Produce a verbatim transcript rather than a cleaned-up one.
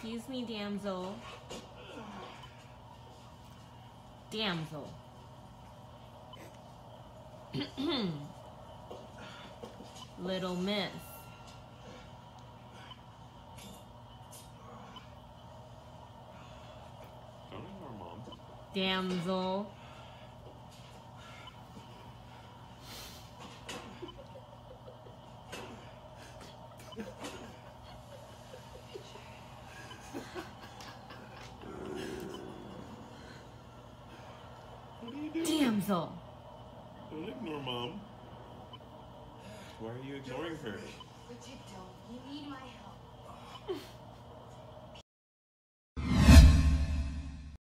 Excuse me, damsel. Damsel. Little miss. Don't ignore mom. Damsel. What are you doing? Damsel. Don't ignore mom. Why are you ignoring her? Richard, don't. You need my help.